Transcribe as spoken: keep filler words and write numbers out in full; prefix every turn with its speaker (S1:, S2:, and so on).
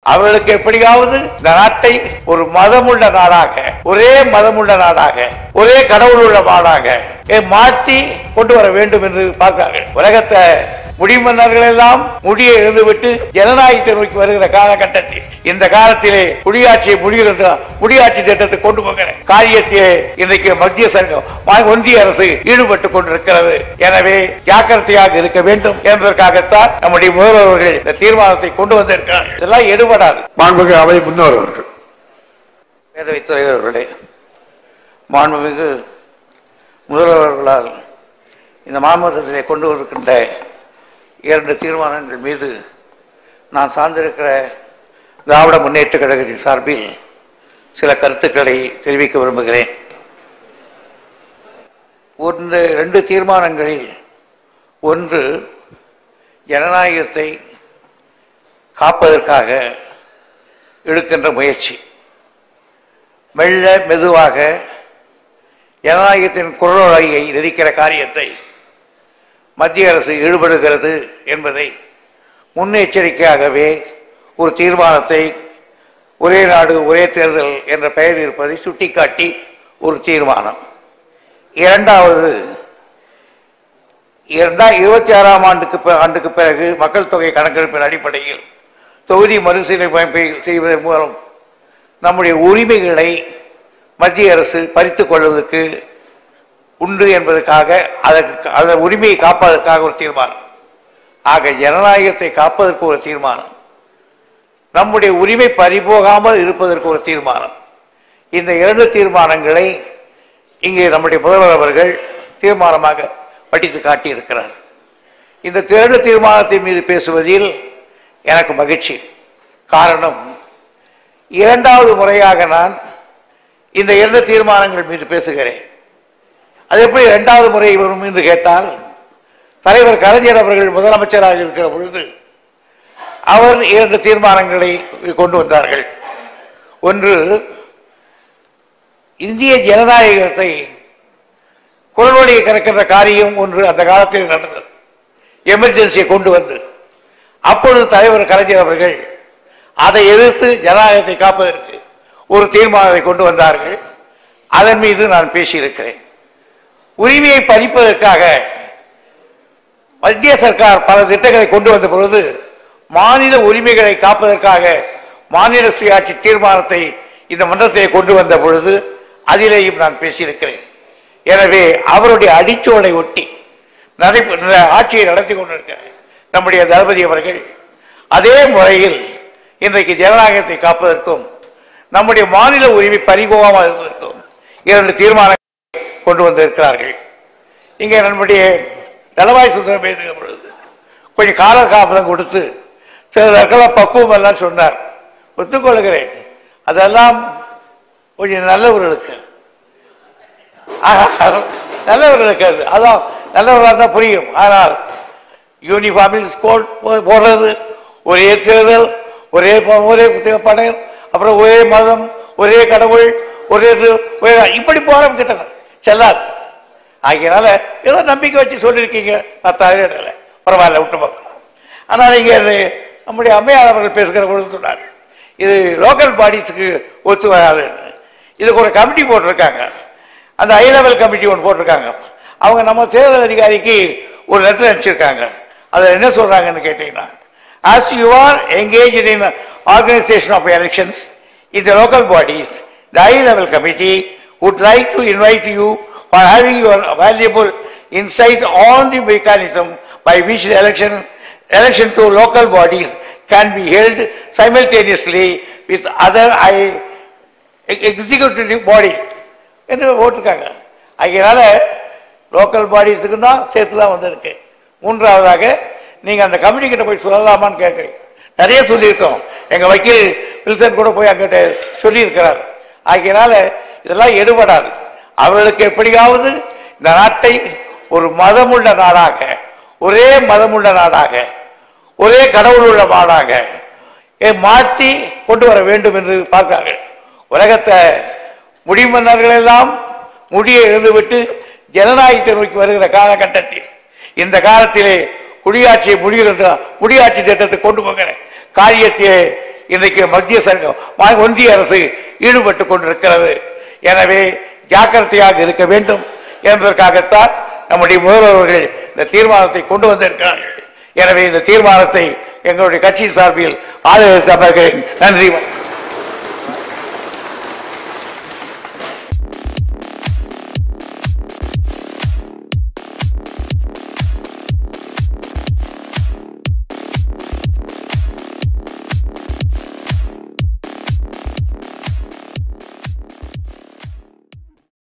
S1: அவர்களுக்கு எப்படியாவது இந்த நாட்டை ஒரு மதமுள்ள நாடாக, ஒரே மதமுள்ள நாடாக, ஒரே கடவுள் உள்ள நாடாக மாற்றி கொண்டு வர வேண்டும் என்று பார்க்கிறார்கள். உலகத்தை முடிமன்னர்கள் எல்லாம் முடியை எழுந்துவிட்டு ஜனநாயகத்தை நோக்கி வருகிற காலகட்டத்தில் இந்த காலத்திலே குடியாட்சியை முடிகின்ற முடியாட்சி திட்டத்தை கொண்டு போகிற காரியத்திலே இன்றைக்கு மத்திய சர்க்கார் ஒன்றிய அரசு ஈடுபட்டுக் கொண்டிருக்கிறது. எனவே ஜாக்கிரதையாக இருக்க வேண்டும் என்பதற்காகத்தான் நம்முடைய முதல்வர்கள் இந்த தீர்மானத்தை கொண்டு வந்திருக்கிறார்கள். இதெல்லாம் எடுபடாது.
S2: மாண்புமிகு அவை முன்னோர்கள்,
S1: பேரவைத் தலைவர்களே, மாண்புமிகு முதல்வர்களால் இந்த மாமன்றத்திலே கொண்டு வந்திருக்கின்ற இரண்டு தீர்மானங்கள் மீது நான் சார்ந்திருக்கிற திராவிட முன்னேற்ற கழகத்தின் சார்பில் சில கருத்துக்களை தெரிவிக்க விரும்புகிறேன். ஒன்று ரெண்டு தீர்மானங்களில் ஒன்று ஜனநாயகத்தை காப்பதற்காக எடுக்கின்ற முயற்சி, மெல்ல மெதுவாக ஜனநாயகத்தின் குரலொலியை நெரிக்கிற காரியத்தை மத்திய அரசு ஈடுபடுகிறது என்பதை முன்னெச்சரிக்கையாகவே ஒரு தீர்மானத்தை ஒரே நாடு ஒரே தேர்தல் என்ற பெயர் இருப்பதை சுட்டிக்காட்டி ஒரு தீர்மானம். இரண்டாவது, இரண்டா இருபத்தி ஆறாம் ஆண்டுக்கு ஆண்டுக்கு பிறகு மக்கள் தொகை கணக்கெடுப்பின் அடிப்படையில் தொகுதி மறுசீரமைப்பை செய்வதன் மூலம் நம்முடைய உரிமைகளை மத்திய அரசு பறித்துக் கொள்வதற்கு உண்டு என்பதற்காக அதற்கு அந்த உரிமையை காப்பதற்காக ஒரு தீர்மானம். ஆக ஜனநாயகத்தை காப்பதற்கு ஒரு தீர்மானம், நம்முடைய உரிமை பறிபோகாமல் இருப்பதற்கு ஒரு தீர்மானம். இந்த இரண்டு தீர்மானங்களை இங்கே நம்முடைய முதல்வர் அவர்கள் தீர்மானமாக படித்து காட்டியிருக்கிறார். இந்த இரண்டு தீர்மானத்தின் மீது பேசுவதில் எனக்கு மகிழ்ச்சி. காரணம், இரண்டாவது முறையாக நான் இந்த இரண்டு தீர்மானங்கள் மீது பேசுகிறேன். அது எப்படி இரண்டாவது முறை வரும் என்று கேட்டால், தலைவர் கலைஞர் அவர்கள் முதலமைச்சராக இருக்கிற பொழுது அவர் இரண்டு தீர்மானங்களை கொண்டு வந்தார்கள். ஒன்று, இந்திய ஜனநாயகத்தை குரல்வழியை கறக்கின்ற காரியம் ஒன்று அந்த காலத்தில் நடந்தது. எமர்ஜென்சியை கொண்டு வந்து அப்பொழுது தலைவர் கலைஞர் அவர்கள் அதை எதிர்த்து ஜனநாயகத்தை காப்பதற்கு ஒரு தீர்மானத்தை கொண்டு வந்தார்கள். அதன் மீது நான் பேசியிருக்கிறேன். உரிமையை பறிப்பதற்காக மத்திய சர்க்கார் பல திட்டங்களை கொண்டு வந்த பொழுது மாநில உரிமைகளை காப்பதற்காக மாநில சுயாட்சி தீர்மானத்தை இந்த மன்றத்தை கொண்டு வந்த பொழுது அதிலேயும் நான் பேசியிருக்கிறேன். எனவே அவருடைய அடிச்சோடை ஒட்டி நடைபெற்ற ஆட்சியை நடத்தி கொண்டிருக்கிறேன் நம்முடைய தளபதி அவர்கள் அதே முறையில் இன்றைக்கு ஜனநாயகத்தை காப்பதற்கும் நம்முடைய மாநில உரிமை பறிபோகாமல் இருப்பதற்கும் இரண்டு தீர்மானங்களை கொண்டு வந்திருக்கிறார்கள். இங்கே நம்முடைய தளவாய் சுந்தரம் பேசுகிற பொழுது கொஞ்சம் கால காப்பதம் கொடுத்து சிலதற்கெல்லாம் பக்குவம் எல்லாம் சொன்னார். ஒத்துக்கொள்கிறேன், அதெல்லாம் கொஞ்சம் நல்லவர்களுக்கு நல்லவர்களுக்கு அது அதான் நல்லவர்களாக தான் புரியும். ஆனால் யூனிஃபார்மில் ஸ்கோர் போடுறது, ஒரே தேர்தல், ஒரே ஒரே படம், அப்புறம் ஒரே மதம், ஒரே கடவுள், ஒரே இப்படி போற கிட்ட செல்லாது. ஆகியனால ஏதோ நம்பிக்கை வச்சு சொல்லியிருக்கீங்க, நான் தலையிடல, பரவாயில்ல விட்டு பார்க்கலாம். ஆனால் நீங்க நம்முடைய அம்மையார் அவர்கள் பேசுகிற பொழுது சொன்னார், இது லோக்கல் பாடிஸுக்கு ஒத்து வராதுன்னு. இதுக்கு ஒரு கமிட்டி போட்டிருக்காங்க, அந்த ஹை லெவல் கமிட்டி ஒன்று போட்டிருக்காங்க. அவங்க நம்ம தேர்தல் அதிகாரிக்கு ஒரு லெட்டர் அனுப்பிச்சிருக்காங்க. அதில் என்ன சொல்றாங்கன்னு கேட்டீங்கன்னா, as you are engaged in organization of elections in the local bodies, the high level committee would like to invite you for having your valuable insight on the mechanism by which the election election to local bodies can be held simultaneously with other executive bodies என்று போட்டிருக்காங்க. அதனால local பாடிஸுக்கு தான் சேர்த்து தான் வந்திருக்கு. மூன்றாவதாக நீங்க அந்த கமிட்டி கிட்ட போய் சொல்லலாமான்னு கேட்குறீங்க. நிறைய சொல்லியிருக்கோம், எங்க வக்கீல் வில்சன் கூட போய் அங்கிட்ட சொல்லியிருக்கிறார். ஆகியனால இதெல்லாம் எடுபடாது. அவர்களுக்கு எப்படியாவது இந்த நாட்டை ஒரு மதமுள்ள நாடாக, ஒரே மதமுள்ள நாடாக, ஒரே கடவுள் உள்ள நாடாக மாற்றி கொண்டு வர வேண்டும் என்று பார்க்கிறார்கள். உலகத்தை முடிமன்னர்கள் எல்லாம் முடியை எழுந்துவிட்டு ஜனநாயகத்தை நோக்கி வருகிற காலகட்டத்தில் இந்த காலத்திலே குடியாட்சியை முடிகின்ற முடியாட்சி திட்டத்தை கொண்டு போகிற காரியத்திலே இன்றைக்கு மத்திய சர்க்கார் ஒன்றிய அரசு ஈடுபட்டுக் கொண்டிருக்கிறது. எனவே ஜாக்கிரதையாக இருக்க வேண்டும் என்பதற்காகத்தான் நம்முடைய முதல்வர்கள் இந்த தீர்மானத்தை கொண்டு வந்திருக்கிறார்கள். எனவே இந்த தீர்மானத்தை எங்களுடைய கட்சி சார்பில் ஆதரவு நன்றி.